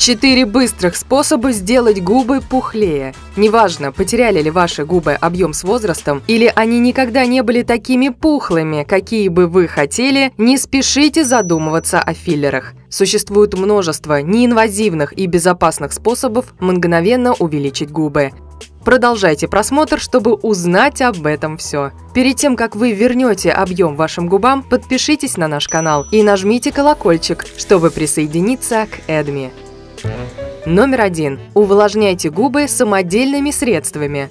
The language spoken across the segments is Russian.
4 быстрых способа сделать губы пухлее. Неважно, потеряли ли ваши губы объем с возрастом, или они никогда не были такими пухлыми, какие бы вы хотели, не спешите задумываться о филлерах. Существует множество неинвазивных и безопасных способов мгновенно увеличить губы. Продолжайте просмотр, чтобы узнать об этом все. Перед тем, как вы вернете объем вашим губам, подпишитесь на наш канал и нажмите колокольчик, чтобы присоединиться к Эдми. Номер 1. Увлажняйте губы самодельными средствами.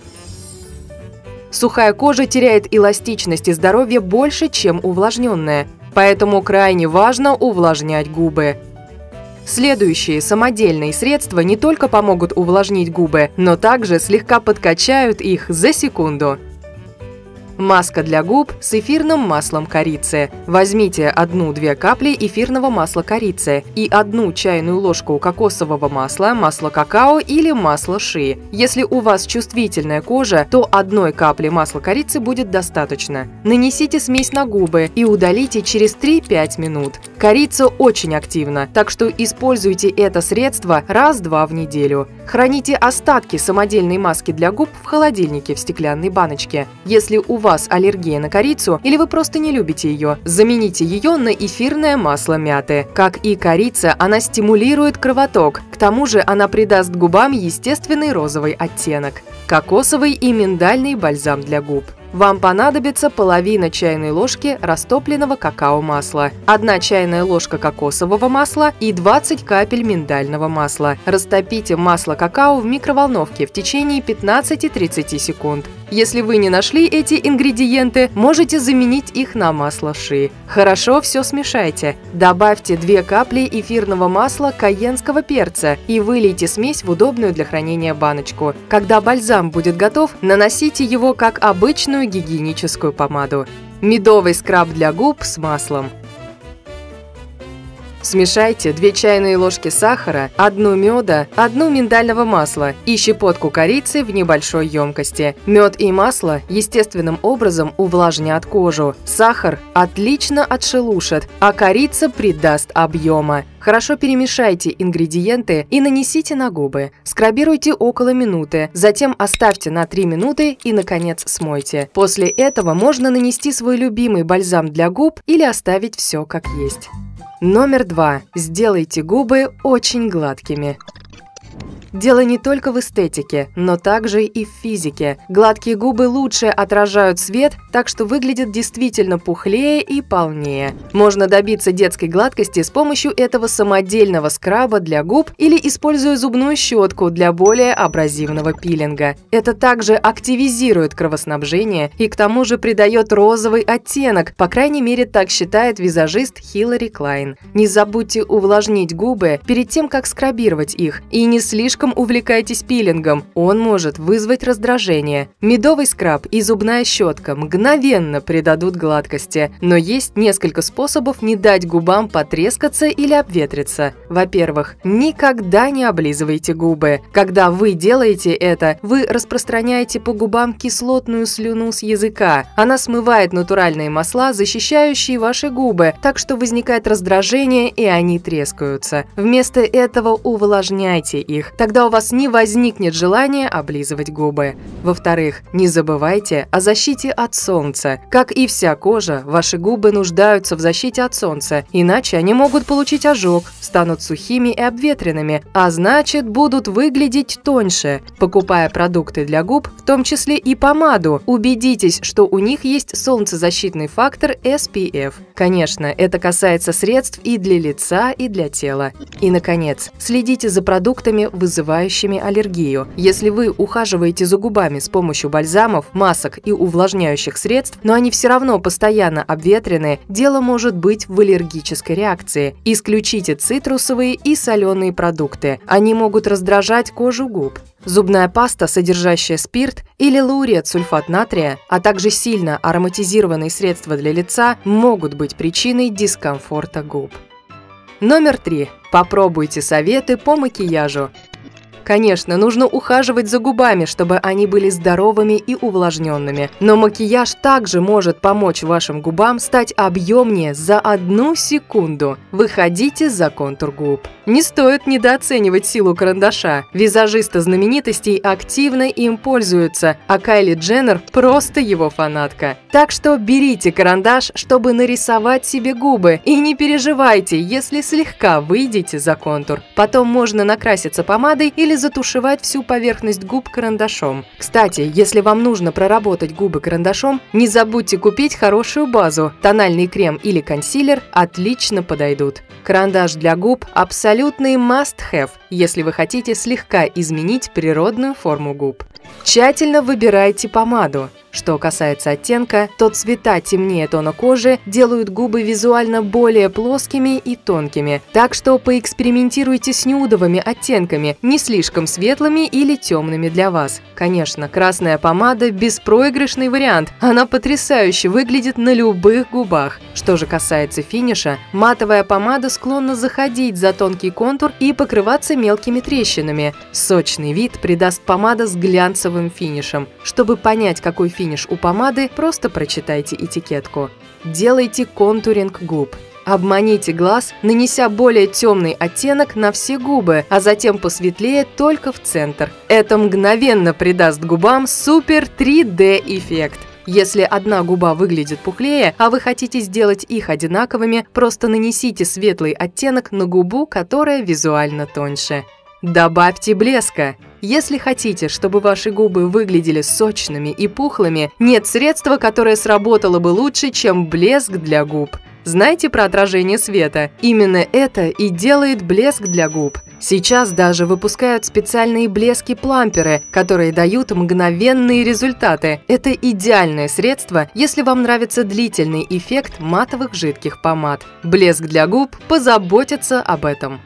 Сухая кожа теряет эластичность и здоровье больше, чем увлажненная, поэтому крайне важно увлажнять губы. Следующие самодельные средства не только помогут увлажнить губы, но также слегка подкачают их за секунду. Маска для губ с эфирным маслом корицы. Возьмите 1-2 капли эфирного масла корицы и 1 чайную ложку кокосового масла, масла какао или масла ши. Если у вас чувствительная кожа, то 1 капли масла корицы будет достаточно. Нанесите смесь на губы и удалите через 3-5 минут. Корица очень активна, так что используйте это средство раз-два в неделю. Храните остатки самодельной маски для губ в холодильнике в стеклянной баночке. Если у вас аллергия на корицу или вы просто не любите ее, замените ее на эфирное масло мяты. Как и корица, она стимулирует кровоток. К тому же она придаст губам естественный розовый оттенок. Кокосовый и миндальный бальзам для губ. Вам понадобится половина чайной ложки растопленного какао-масла, 1 чайная ложка кокосового масла и 20 капель миндального масла. Растопите масло какао в микроволновке в течение 15-30 секунд. Если вы не нашли эти ингредиенты, можете заменить их на масло ши. Хорошо все смешайте. Добавьте 2 капли эфирного масла кайенского перца и вылейте смесь в удобную для хранения баночку. Когда бальзам будет готов, наносите его как обычную гигиеническую помаду. Медовый скраб для губ с маслом. Смешайте 2 чайные ложки сахара, 1 меда, 1 миндального масла и щепотку корицы в небольшой емкости. Мед и масло естественным образом увлажнят кожу. Сахар отлично отшелушит, а корица придаст объема. Хорошо перемешайте ингредиенты и нанесите на губы. Скрабируйте около минуты, затем оставьте на 3 минуты и, наконец, смойте. После этого можно нанести свой любимый бальзам для губ или оставить все как есть. Номер 2. Сделайте губы очень гладкими. Дело не только в эстетике, но также и в физике. Гладкие губы лучше отражают свет, так что выглядят действительно пухлее и полнее. Можно добиться детской гладкости с помощью этого самодельного скраба для губ или используя зубную щетку для более абразивного пилинга. Это также активизирует кровоснабжение и к тому же придает розовый оттенок, по крайней мере так считает визажист Хиллари Клайн. Не забудьте увлажнить губы перед тем, как скрабировать их, и не слишком увлекайтесь пилингом, он может вызвать раздражение. Медовый скраб и зубная щетка мгновенно придадут гладкости, но есть несколько способов не дать губам потрескаться или обветриться. Во-первых, никогда не облизывайте губы. Когда вы делаете это, вы распространяете по губам кислотную слюну с языка. Она смывает натуральные масла, защищающие ваши губы, так что возникает раздражение и они трескаются. Вместо этого увлажняйте их. Тогда у вас не возникнет желания облизывать губы. Во-вторых, не забывайте о защите от солнца. Как и вся кожа, ваши губы нуждаются в защите от солнца, иначе они могут получить ожог, станут сухими и обветренными, а значит будут выглядеть тоньше. Покупая продукты для губ, в том числе и помаду, убедитесь, что у них есть солнцезащитный фактор SPF. Конечно, это касается средств и для лица, и для тела. И, наконец, следите за продуктами, вызывающими аллергию. Если вы ухаживаете за губами с помощью бальзамов, масок и увлажняющих средств, но они все равно постоянно обветрены, дело может быть в аллергической реакции. Исключите цитрусовые и соленые продукты. Они могут раздражать кожу губ. Зубная паста, содержащая спирт или лаурет-сульфат натрия, а также сильно ароматизированные средства для лица могут быть причиной дискомфорта губ. Номер 3. Попробуйте советы по макияжу. Конечно, нужно ухаживать за губами, чтобы они были здоровыми и увлажненными. Но макияж также может помочь вашим губам стать объемнее за 1 секунду. Выходите за контур губ. Не стоит недооценивать силу карандаша. Визажисты знаменитостей активно им пользуются, а Кайли Дженнер просто его фанатка. Так что берите карандаш, чтобы нарисовать себе губы, и не переживайте, если слегка выйдете за контур. Потом можно накраситься помадой или затушевать всю поверхность губ карандашом. Кстати, если вам нужно проработать губы карандашом, не забудьте купить хорошую базу. Тональный крем или консилер отлично подойдут. Карандаш для губ – абсолютный must-have, если вы хотите слегка изменить природную форму губ. Тщательно выбирайте помаду. Что касается оттенка, то цвета темнее тона кожи делают губы визуально более плоскими и тонкими. Так что поэкспериментируйте с нюдовыми оттенками, не слишком светлыми или темными для вас. Конечно, красная помада – беспроигрышный вариант. Она потрясающе выглядит на любых губах. Что же касается финиша, матовая помада склонна заходить за тонкий контур и покрываться мелкими трещинами. Сочный вид придаст помада с глянцевым финишем. Чтобы понять, какой финиш у помады, просто прочитайте этикетку. Делайте контуринг губ. Обманите глаз, нанеся более темный оттенок на все губы, а затем посветлее только в центр. Это мгновенно придаст губам супер 3D эффект. Если одна губа выглядит пухлее, а вы хотите сделать их одинаковыми, просто нанесите светлый оттенок на губу, которая визуально тоньше. Добавьте блеска. Если хотите, чтобы ваши губы выглядели сочными и пухлыми, нет средства, которое сработало бы лучше, чем блеск для губ. Знаете про отражение света? Именно это и делает блеск для губ. Сейчас даже выпускают специальные блески-пламперы, которые дают мгновенные результаты. Это идеальное средство, если вам нравится длительный эффект матовых жидких помад. Блеск для губ позаботится об этом.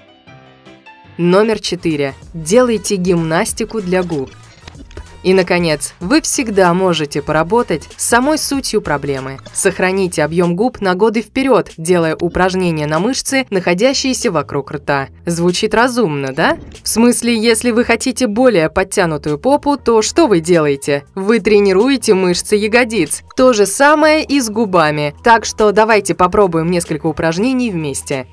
Номер 4. Делайте гимнастику для губ. И, наконец, вы всегда можете поработать с самой сутью проблемы. Сохраните объем губ на годы вперед, делая упражнения на мышцы, находящиеся вокруг рта. Звучит разумно, да? В смысле, если вы хотите более подтянутую попу, то что вы делаете? Вы тренируете мышцы ягодиц. То же самое и с губами. Так что давайте попробуем несколько упражнений вместе.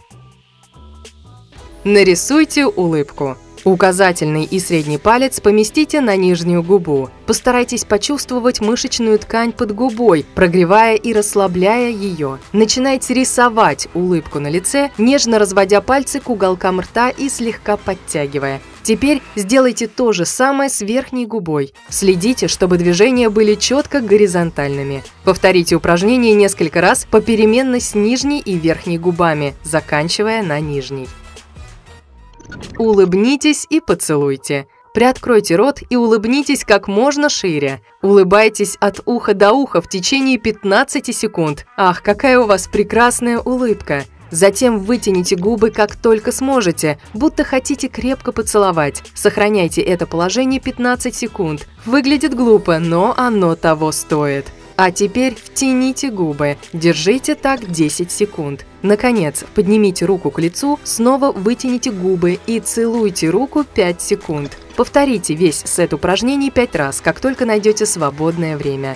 Нарисуйте улыбку. Указательный и средний палец поместите на нижнюю губу. Постарайтесь почувствовать мышечную ткань под губой, прогревая и расслабляя ее. Начинайте рисовать улыбку на лице, нежно разводя пальцы к уголкам рта и слегка подтягивая. Теперь сделайте то же самое с верхней губой. Следите, чтобы движения были четко горизонтальными. Повторите упражнение несколько раз попеременно с нижней и верхней губами, заканчивая на нижней. Улыбнитесь и поцелуйте. Приоткройте рот и улыбнитесь как можно шире. Улыбайтесь от уха до уха в течение 15 секунд. Ах, какая у вас прекрасная улыбка! Затем вытяните губы как только сможете, будто хотите крепко поцеловать. Сохраняйте это положение 15 секунд. Выглядит глупо, но оно того стоит. А теперь втяните губы. Держите так 10 секунд. Наконец, поднимите руку к лицу, снова вытяните губы и целуйте руку 5 секунд. Повторите весь сет упражнений 5 раз, как только найдете свободное время.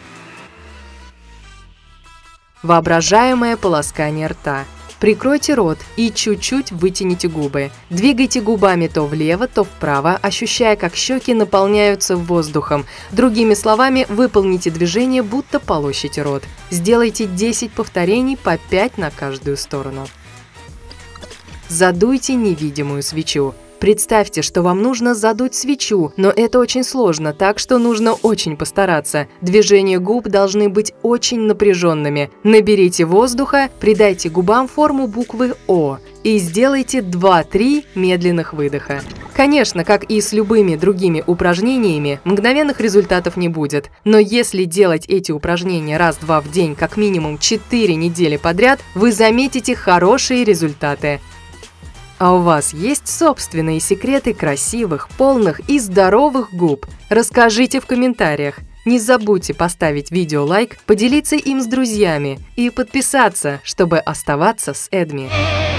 Воображаемое полоскание рта. Прикройте рот и чуть-чуть вытяните губы. Двигайте губами то влево, то вправо, ощущая, как щеки наполняются воздухом. Другими словами, выполните движение, будто полощете рот. Сделайте 10 повторений по 5 на каждую сторону. Задуйте невидимую свечу. Представьте, что вам нужно задуть свечу, но это очень сложно, так что нужно очень постараться. Движения губ должны быть очень напряженными. Наберите воздуха, придайте губам форму буквы О и сделайте 2-3 медленных выдоха. Конечно, как и с любыми другими упражнениями, мгновенных результатов не будет. Но если делать эти упражнения раз-два в день как минимум 4 недели подряд, вы заметите хорошие результаты. А у вас есть собственные секреты красивых, полных и здоровых губ? Расскажите в комментариях. Не забудьте поставить видео лайк, поделиться им с друзьями и подписаться, чтобы оставаться с Эдми.